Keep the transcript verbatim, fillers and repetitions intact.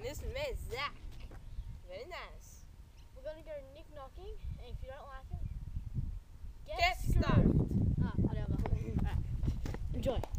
This man Zach. Very nice. We're gonna go Nick knocking, and if you don't like it, get, Get stuffed. stuffed. Ah, whatever. Right. Enjoy.